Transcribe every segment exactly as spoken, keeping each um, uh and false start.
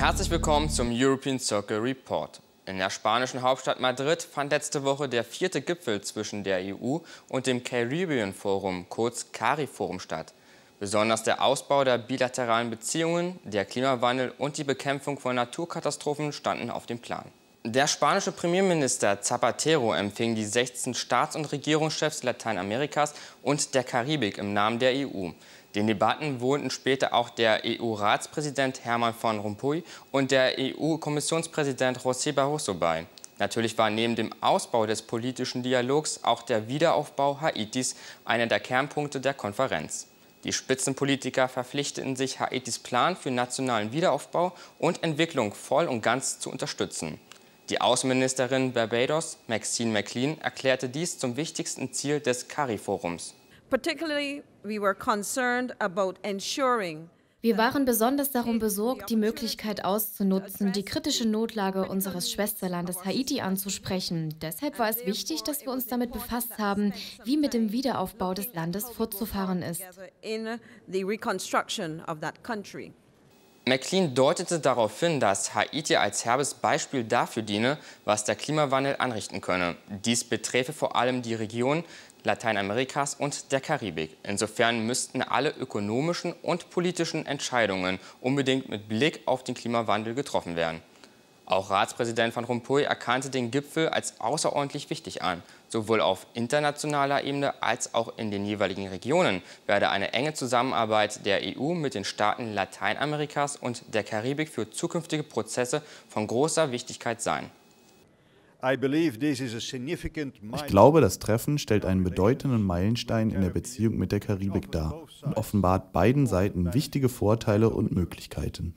Herzlich willkommen zum European Circle Report. In der spanischen Hauptstadt Madrid fand letzte Woche der vierte Gipfel zwischen der E U und dem Caribbean Forum, kurz CARIFORUM, statt. Besonders der Ausbau der bilateralen Beziehungen, der Klimawandel und die Bekämpfung von Naturkatastrophen standen auf dem Plan. Der spanische Premierminister Zapatero empfing die sechzehn Staats- und Regierungschefs Lateinamerikas und der Karibik im Namen der E U. Den Debatten wohnten später auch der E U-Ratspräsident Herman Van Rompuy und der E U-Kommissionspräsident José Barroso bei. Natürlich war neben dem Ausbau des politischen Dialogs auch der Wiederaufbau Haitis einer der Kernpunkte der Konferenz. Die Spitzenpolitiker verpflichteten sich, Haitis Plan für nationalen Wiederaufbau und Entwicklung voll und ganz zu unterstützen. Die Außenministerin Barbados, Maxine McLean, erklärte dies zum wichtigsten Ziel des CARIFORUMs. Wir waren besonders darum besorgt, die Möglichkeit auszunutzen, die kritische Notlage unseres Schwesterlandes Haiti anzusprechen. Deshalb war es wichtig, dass wir uns damit befasst haben, wie mit dem Wiederaufbau des Landes fortzufahren ist. McLean deutete darauf hin, dass Haiti als herbes Beispiel dafür diene, was der Klimawandel anrichten könne. Dies beträfe vor allem die Region Lateinamerikas und der Karibik. Insofern müssten alle ökonomischen und politischen Entscheidungen unbedingt mit Blick auf den Klimawandel getroffen werden. Auch Ratspräsident Van Rompuy erkannte den Gipfel als außerordentlich wichtig an. Sowohl auf internationaler Ebene als auch in den jeweiligen Regionen werde eine enge Zusammenarbeit der E U mit den Staaten Lateinamerikas und der Karibik für zukünftige Prozesse von großer Wichtigkeit sein. Ich glaube, das Treffen stellt einen bedeutenden Meilenstein in der Beziehung mit der Karibik dar und offenbart beiden Seiten wichtige Vorteile und Möglichkeiten.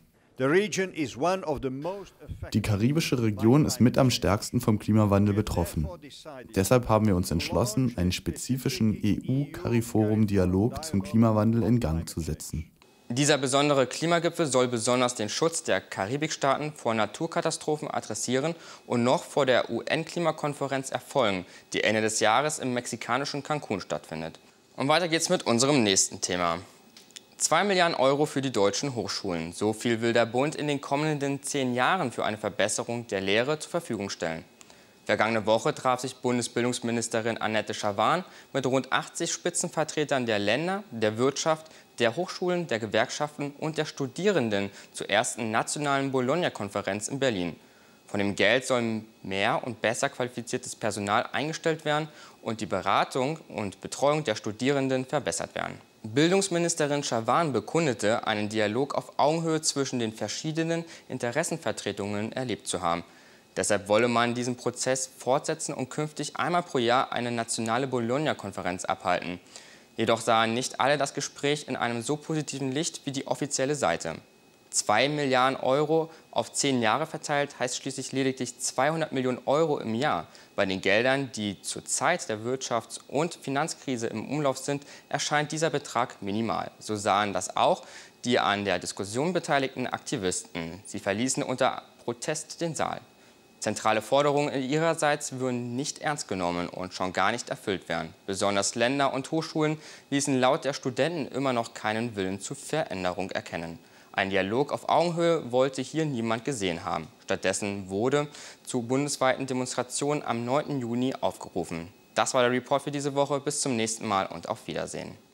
Die karibische Region ist mit am stärksten vom Klimawandel betroffen. Deshalb haben wir uns entschlossen, einen spezifischen E U-CARIFORUM-Dialog zum Klimawandel in Gang zu setzen. Dieser besondere Klimagipfel soll besonders den Schutz der Karibikstaaten vor Naturkatastrophen adressieren und noch vor der U N-Klimakonferenz erfolgen, die Ende des Jahres im mexikanischen Cancún stattfindet. Und weiter geht's mit unserem nächsten Thema. Zwei Milliarden Euro für die deutschen Hochschulen. So viel will der Bund in den kommenden zehn Jahren für eine Verbesserung der Lehre zur Verfügung stellen. Vergangene Woche traf sich Bundesbildungsministerin Annette Schavan mit rund achtzig Spitzenvertretern der Länder, der Wirtschaft, der Hochschulen, der Gewerkschaften und der Studierenden zur ersten nationalen Bologna-Konferenz in Berlin. Von dem Geld soll mehr und besser qualifiziertes Personal eingestellt werden und die Beratung und Betreuung der Studierenden verbessert werden. Bildungsministerin Schavan bekundete, einen Dialog auf Augenhöhe zwischen den verschiedenen Interessenvertretungen erlebt zu haben. Deshalb wolle man diesen Prozess fortsetzen und künftig einmal pro Jahr eine nationale Bologna-Konferenz abhalten. Jedoch sahen nicht alle das Gespräch in einem so positiven Licht wie die offizielle Seite. Zwei Milliarden Euro auf zehn Jahre verteilt heißt schließlich lediglich zweihundert Millionen Euro im Jahr. Bei den Geldern, die zur Zeit der Wirtschafts- und Finanzkrise im Umlauf sind, erscheint dieser Betrag minimal. So sahen das auch die an der Diskussion beteiligten Aktivisten. Sie verließen unter Protest den Saal. Zentrale Forderungen ihrerseits würden nicht ernst genommen und schon gar nicht erfüllt werden. Besonders Länder und Hochschulen ließen laut der Studenten immer noch keinen Willen zur Veränderung erkennen. Ein Dialog auf Augenhöhe wollte hier niemand gesehen haben. Stattdessen wurde zu bundesweiten Demonstrationen am neunten Juni aufgerufen. Das war der Report für diese Woche. Bis zum nächsten Mal und auf Wiedersehen.